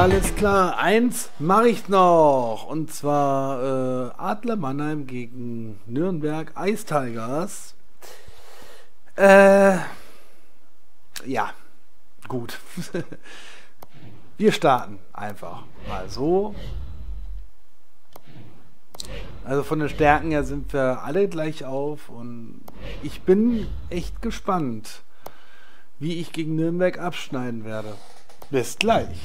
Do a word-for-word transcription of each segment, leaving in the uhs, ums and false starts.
Alles klar, eins mache ich noch. Und zwar äh, Adler Mannheim gegen Nürnberg Ice Tigers. Äh, ja, gut. Wir starten einfach mal so. Also von den Stärken her sind wir alle gleich auf. Und ich bin echt gespannt, wie ich gegen Nürnberg abschneiden werde. Bis gleich.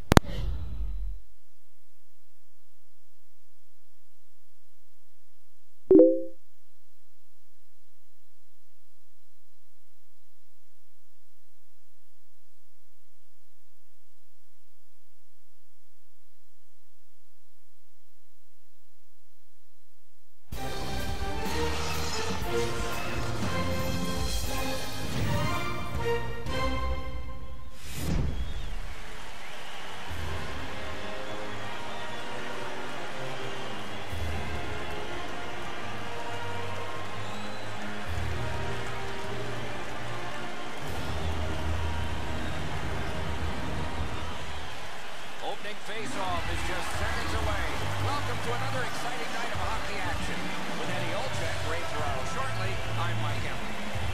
Face-off is just seconds away. Welcome to another exciting night of hockey action. With Eddie Olczyk, Ray Ferraro shortly, I'm Mike Ellis.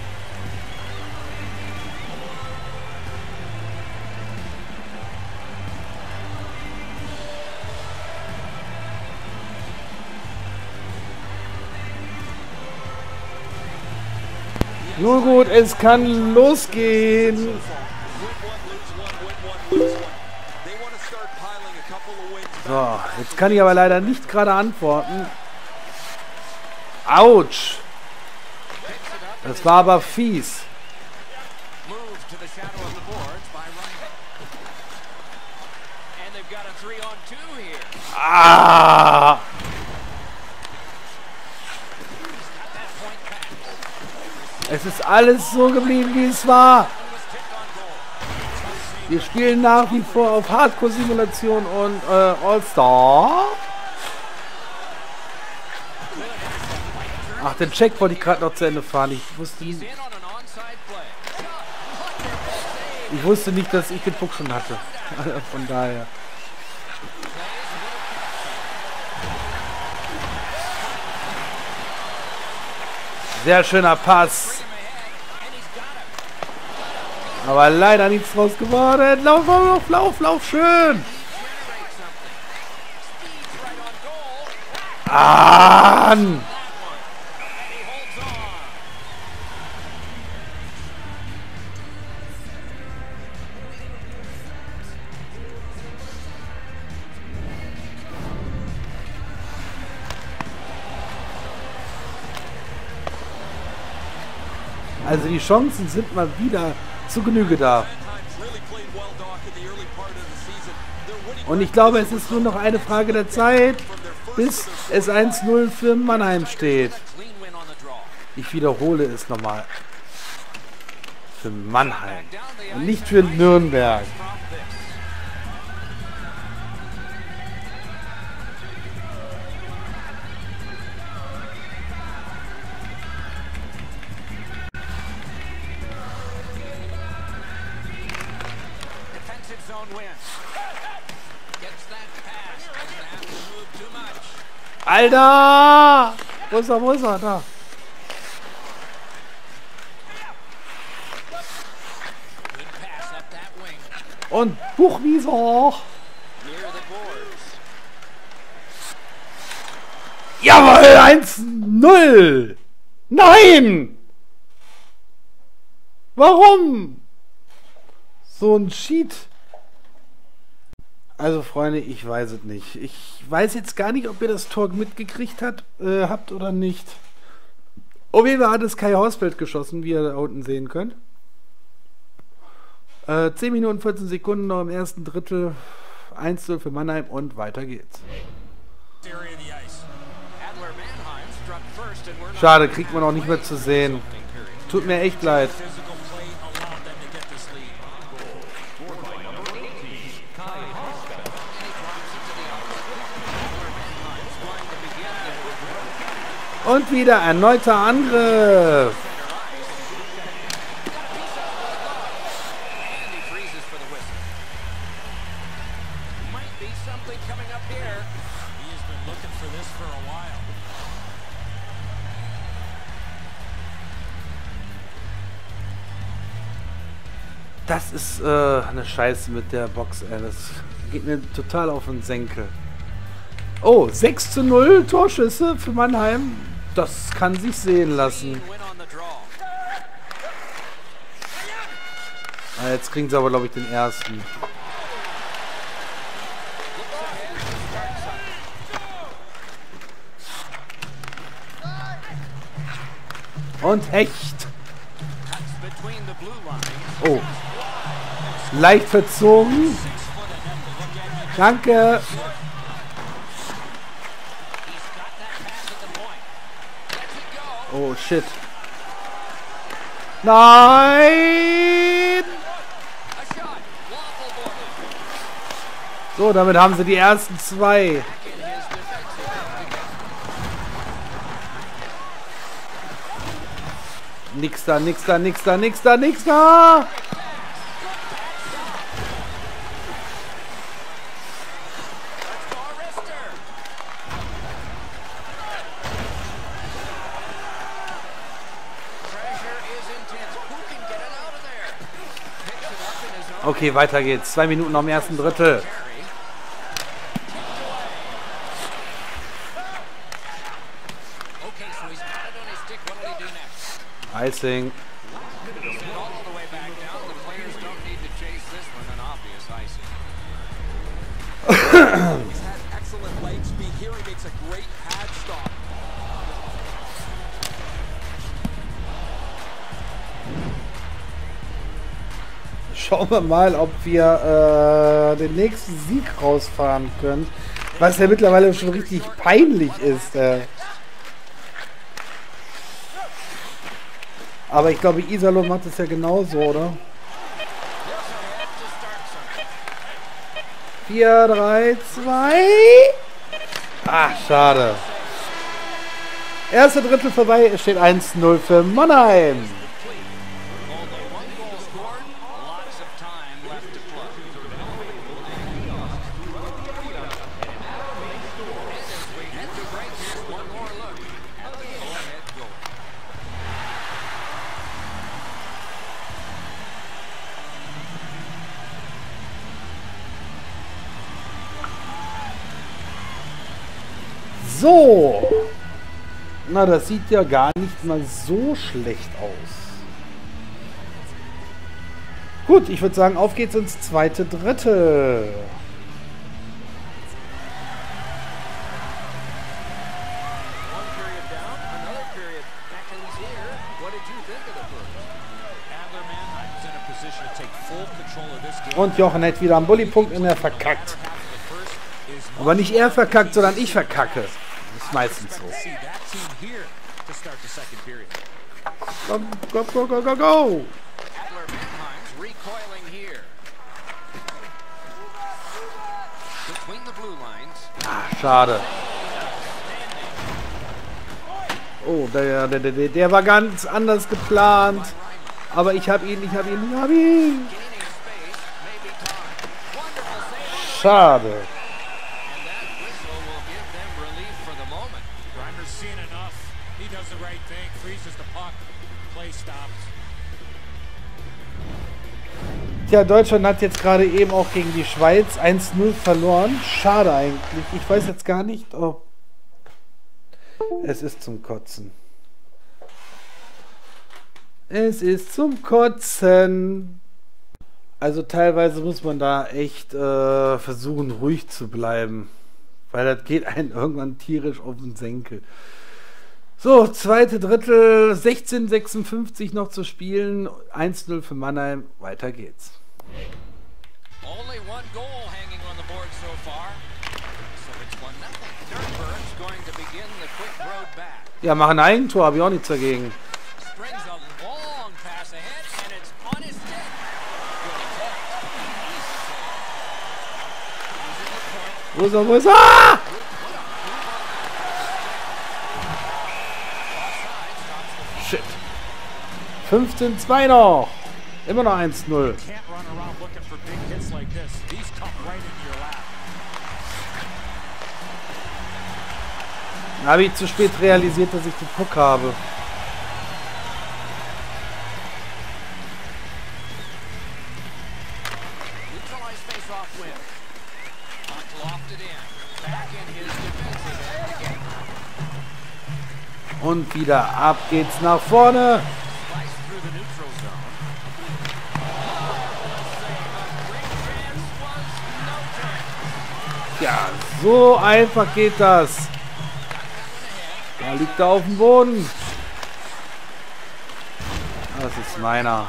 Nun gut, es kann losgehen. So, jetzt kann ich aber leider nicht gerade antworten. Autsch! Das war aber fies. Ah! Es ist alles so geblieben, wie es war. Wir spielen nach wie vor auf Hardcore-Simulation und äh, All-Star. Ach, den Check wollte ich gerade noch zu Ende fahren. Ich wusste nicht, ich wusste nicht, dass ich den Puck schon hatte. Von daher. Sehr schöner Pass. Aber leider nichts draus geworden. Lauf, lauf, lauf, lauf, schön. An. Also die Chancen sind mal wieder zu Genüge da. Und ich glaube, es ist nur noch eine Frage der Zeit, bis es eins null für Mannheim steht. Ich wiederhole es nochmal. Für Mannheim. Und nicht für Nürnberg. Alter! Wo ist er, wo ist er? Da. Und Buchwieser! Jawohl! eins null! Nein! Warum? So ein Cheat. Also Freunde, ich weiß es nicht. Ich weiß jetzt gar nicht, ob ihr das Tor mitgekriegt habt, äh, habt oder nicht. Auf jeden Fall hat es Kai Hausfeld geschossen, wie ihr da unten sehen könnt. Äh, zehn Minuten vierzehn Sekunden noch im ersten Drittel. eins null für Mannheim und weiter geht's. Schade, kriegt man auch nicht mehr zu sehen. Tut mir echt leid. Und wieder erneuter Angriff. be something coming up here. He has been looking for this for a while. Das ist äh, eine Scheiße mit der Box, ey. Das geht mir total auf den Senkel. Oh, sechs zu null Torschüsse für Mannheim. Das kann sich sehen lassen. Ah, jetzt kriegen sie aber, glaube ich, den ersten. Und Hecht. Oh. Leicht verzogen. Danke. Oh, shit. Nein! So, damit haben sie die ersten zwei. Nix da, nix da, nix da, nix da, nix da! Okay, weiter geht's. Zwei Minuten noch im ersten Drittel. Icing. Schauen wir mal, ob wir äh, den nächsten Sieg rausfahren können. Was ja mittlerweile schon richtig peinlich ist. Äh. Aber ich glaube, Iserlohn macht es ja genauso, oder? vier, drei, zwei. Ach, schade. Erste Drittel vorbei. Es steht eins zu null für Mannheim. So, na, das sieht ja gar nicht mal so schlecht aus. Gut, ich würde sagen, auf geht's ins zweite Drittel. Und Jochen hat wieder einen Bully-Punkt in der verkackt. Aber nicht er verkackt, sondern ich verkacke. Das ist meistens so. Go, go, go, go, go, go! Ah, schade. Oh, der, der, der, der war ganz anders geplant. Aber ich habe ihn, ich habe ihn, ich habe ihn. Schade. Tja, Deutschland hat jetzt gerade eben auch gegen die Schweiz eins zu null verloren. Schade eigentlich. Ich weiß jetzt gar nicht, ob... Es ist zum Kotzen. Es ist zum Kotzen. Also teilweise muss man da echt äh, versuchen, ruhig zu bleiben. Weil das geht einem irgendwann tierisch auf den Senkel. So, zweite Drittel, sechzehn sechsundfünfzig noch zu spielen. eins zu null für Mannheim. Weiter geht's. Only one goal hanging on the board so far. So it's one nothing. Sternberg's going to begin the quick road back. Ja, machen ein Eigentor, habe ich auch nichts dagegen. Springs a long pass ahead and it's on his stick. Wo ist er, wo ist er? Shit. fünfzehn zwei noch. Immer noch eins zu null. Habe ich zu spät realisiert, dass ich den Puck habe. Und wieder ab geht's nach vorne. Ja, so einfach geht das. Da liegt er auf dem Boden. Das ist meiner.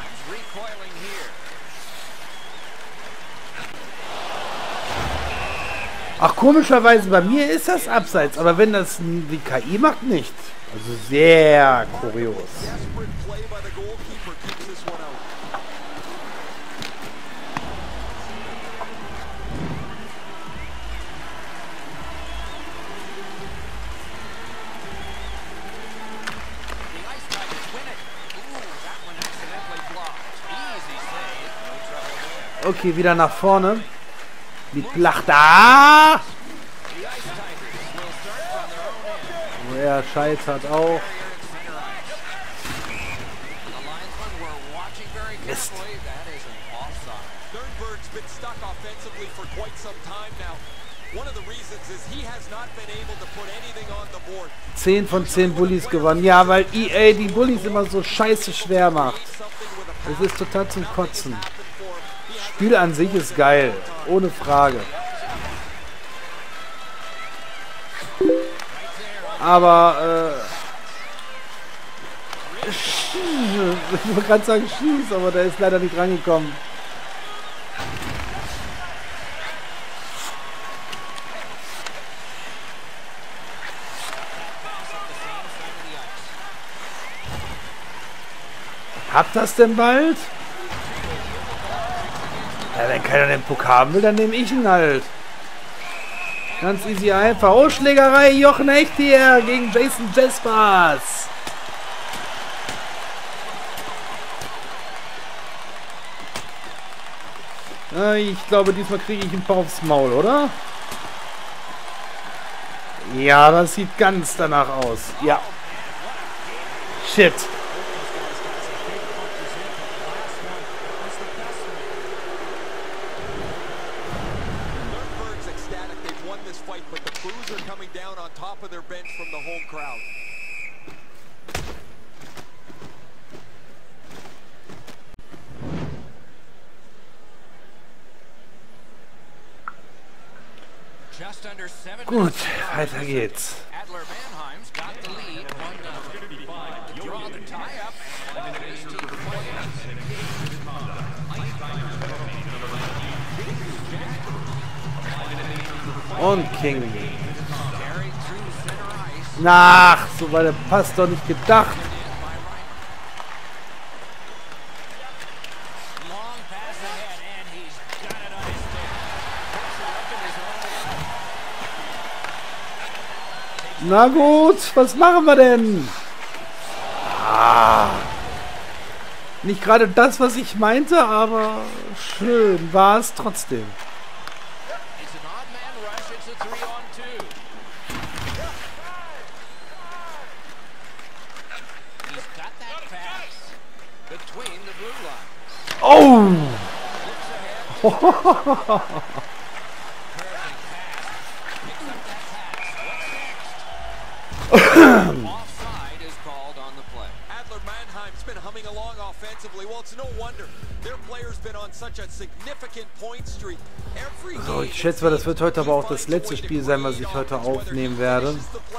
Ach, komischerweise bei mir ist das abseits, aber wenn das die K I macht, nicht. Also sehr kurios. Okay, wieder nach vorne. Mit Plachta. Oh, er scheitert auch. Mist. zehn von zehn Bullies gewonnen. Ja, weil E A die Bullies immer so scheiße schwer macht. Das ist total zum Kotzen. Spiel an sich ist geil, ohne Frage. Aber, äh... ich wollte gerade sagen schieß, aber der ist leider nicht rangekommen. Habt das denn bald? Ja, wenn keiner den Puck haben will, dann nehme ich ihn halt. Ganz easy einfach. Oh, Schlägerei, Jochen Hecht hier gegen Jason Jaspers. Ja, ich glaube, diesmal kriege ich ein paar aufs Maul, oder? Ja, das sieht ganz danach aus. Ja. Shit. Gut, weiter geht's. Und King. Nach, so war der Pass doch nicht gedacht. Na gut, was machen wir denn? Ah, nicht gerade das, was ich meinte, aber schön war es trotzdem. Oh! Offside is called on the play. Adler Mannheim's been humming along offensively. Well, it's no wonder. Their player's been on such a significant point streak. Every So, ich schätze mal, das wird heute aber auch das letzte Spiel sein, was ich heute aufnehmen werde.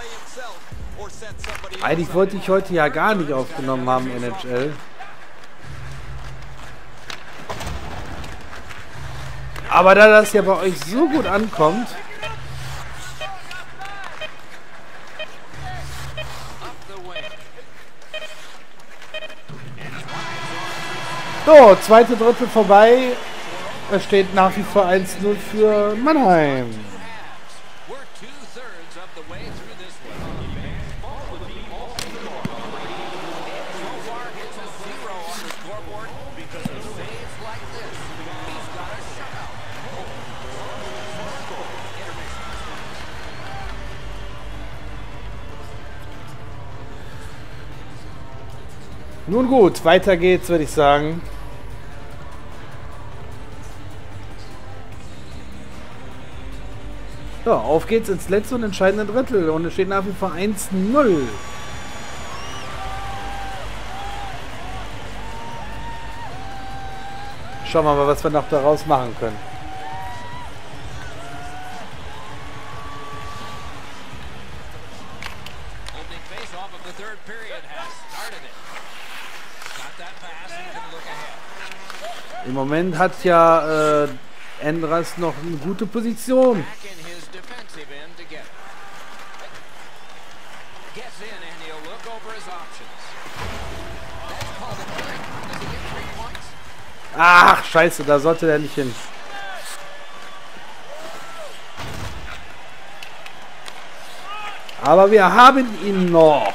Eigentlich wollte ich heute ja gar nicht aufgenommen haben, N H L. Aber da das ja bei euch so gut ankommt... So, zweite Drittel vorbei. Es steht nach wie vor eins null für Mannheim. Nun gut, weiter geht's, würde ich sagen. Ja, auf geht's ins letzte und entscheidende Drittel. Und es steht nach wie vor eins null. Schauen wir mal, was wir noch daraus machen können. Im Moment hat ja äh, Endras noch eine gute Position. Ach, scheiße, da sollte der nicht hin. Aber wir haben ihn noch.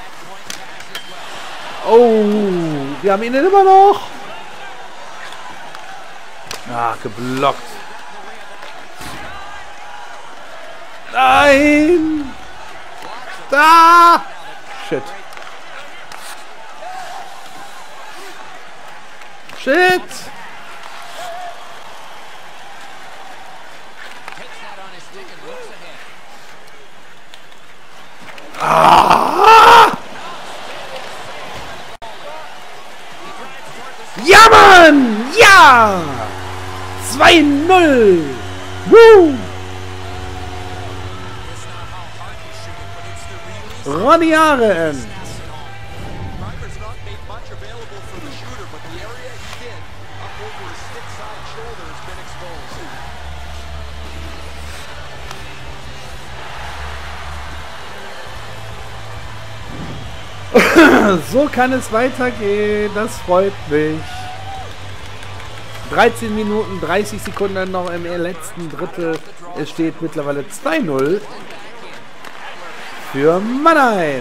Oh, wir haben ihn immer noch. Ach, geblockt. Nein! Da! Shit. Shit! Ah! Ja, Mann! Ja! zwei null! Woo! Ronny Aren! So kann es weitergehen, das freut mich. dreizehn Minuten, dreißig Sekunden noch im letzten Drittel. Es steht mittlerweile zwei null für Mannheim.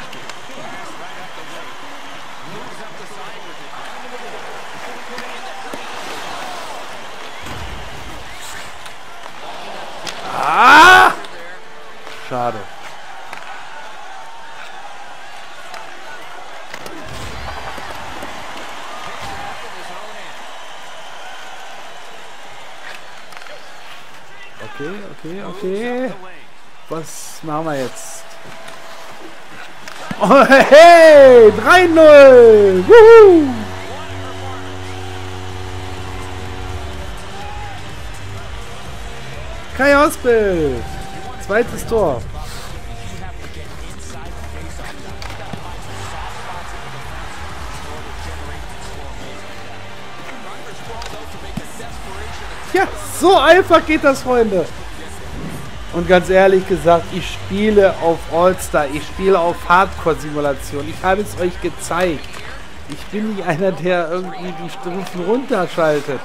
Ah! Schade. Okay, okay, okay. Was machen wir jetzt? Oh, hey, drei null! Wuhu! Kai Osbild! Zweites Tor. Ja, so einfach geht das, Freunde. Und ganz ehrlich gesagt, ich spiele auf All-Star, ich spiele auf Hardcore-Simulation. Ich habe es euch gezeigt. Ich bin nicht einer, der irgendwie die Stufen runterschaltet.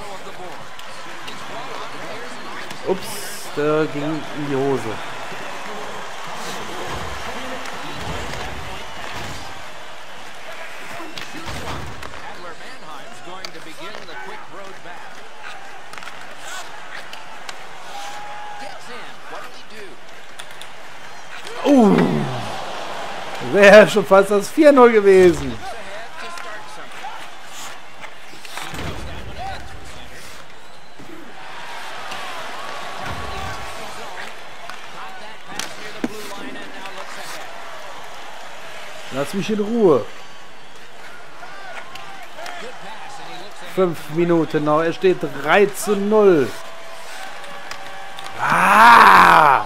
Ups, der ging in die Hose. Uh, wäre schon fast das vier null gewesen. Lass mich in Ruhe. Fünf Minuten noch. Es steht drei zu null. Ah!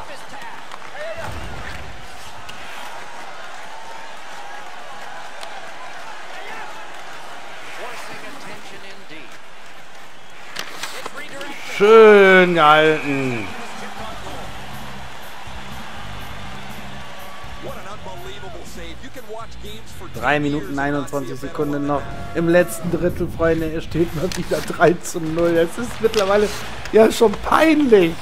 Schön gehalten. drei Minuten einundzwanzig Sekunden noch im letzten Drittel, Freunde. Es steht mal wieder drei zu null. Es ist mittlerweile ja schon peinlich.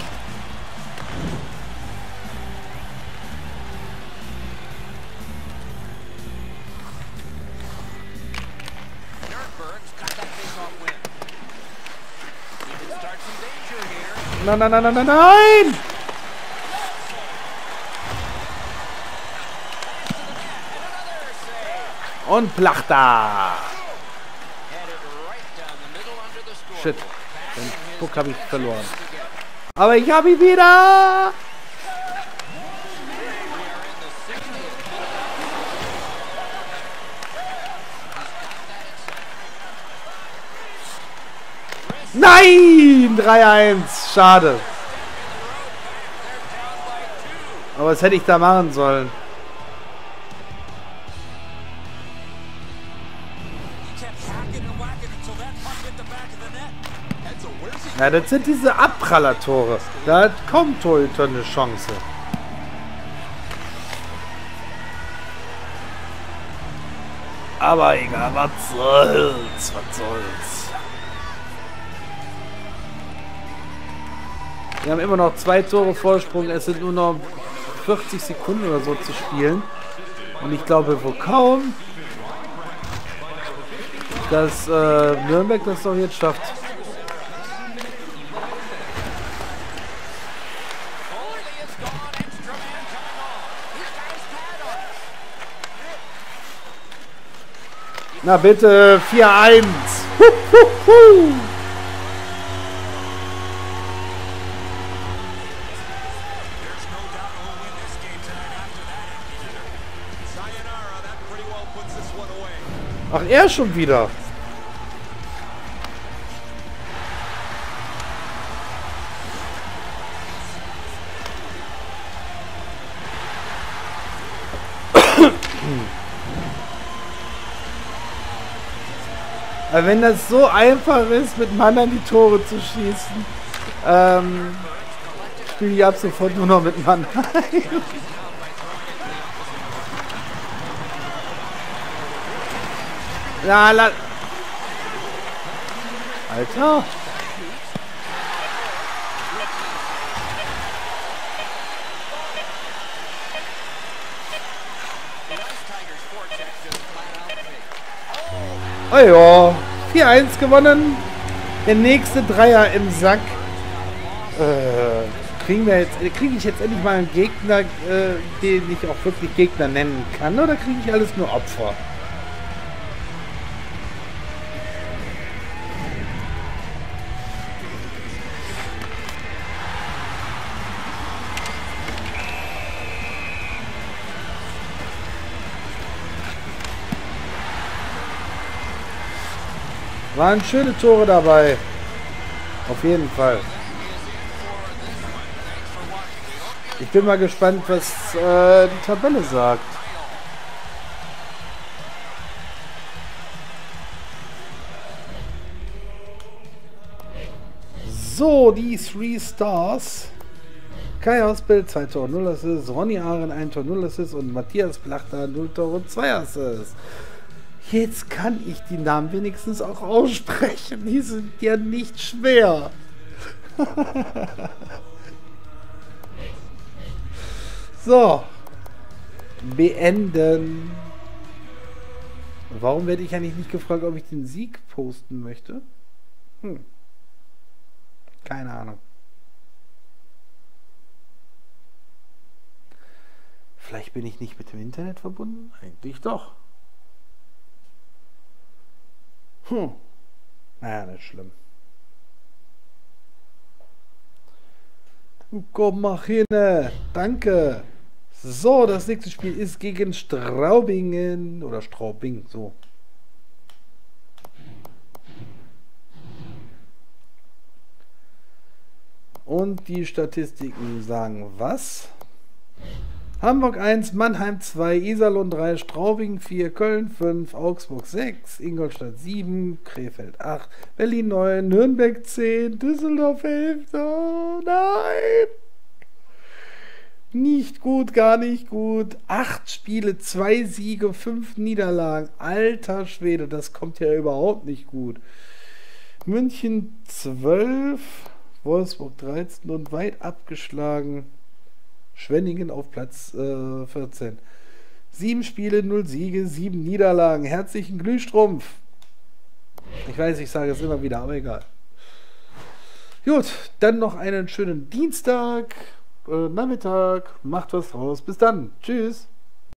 Nein, nein, nein, nein, nein, nein! Und Plachta. Shit. Den Puck habe ich verloren. Aber ich habe ihn wieder. Nein! drei eins. Schade. Aber was hätte ich da machen sollen? Ja, das sind diese Abprallertore. Da hat kaum Torhüter eine Chance. Aber egal, was soll's, was soll's. Wir haben immer noch zwei Tore Vorsprung. Es sind nur noch vierzig Sekunden oder so zu spielen. Und ich glaube wohl kaum, dass äh, Nürnberg das doch jetzt schafft. Na bitte, vier eins. Huhuhu. Ach, er schon wieder. Aber wenn das so einfach ist, mit Mann an die Tore zu schießen, ähm, spiele ich ab sofort nur noch mit Mann. Ja, la Alter. Oh ja, vier eins gewonnen. Der nächste Dreier im Sack. Äh, kriegen wir jetzt, kriege ich jetzt endlich mal einen Gegner, äh, den ich auch wirklich Gegner nennen kann, oder kriege ich alles nur Opfer? Waren schöne Tore dabei. Auf jeden Fall. Ich bin mal gespannt, was äh, die Tabelle sagt. So, die Three Stars. Kai Ausbild, zwei Tore, null Assists. Ronny Ahren, ein Tor, null Assists. Und Matthias Plachta, null Tore und zwei Assists. Jetzt kann ich die Namen wenigstens auch aussprechen. Die sind ja nicht schwer. So. Beenden. Warum werde ich eigentlich nicht gefragt, ob ich den Sieg posten möchte? Hm. Keine Ahnung. Vielleicht bin ich nicht mit dem Internet verbunden? Eigentlich doch. Hm. Naja, nicht schlimm. Komm, mach hin. Danke. So, das nächste Spiel ist gegen Straubingen. Oder Straubing, so. Und die Statistiken sagen was? Hamburg eins, Mannheim zwei, Iserlohn drei, Straubing vier, Köln fünf, Augsburg sechs, Ingolstadt sieben, Krefeld acht, Berlin neun, Nürnberg zehn, Düsseldorf elf. Oh nein! Nicht gut, gar nicht gut. acht Spiele, zwei Siege, fünf Niederlagen. Alter Schwede, das kommt ja überhaupt nicht gut. München zwölf, Wolfsburg dreizehn und weit abgeschlagen. Schwenningen auf Platz äh, vierzehn. Sieben Spiele, null Siege, sieben Niederlagen. Herzlichen Glühstrumpf. Ich weiß, ich sage es immer wieder, aber egal. Gut, dann noch einen schönen Dienstag, äh, Nachmittag. Macht was draus. Bis dann. Tschüss.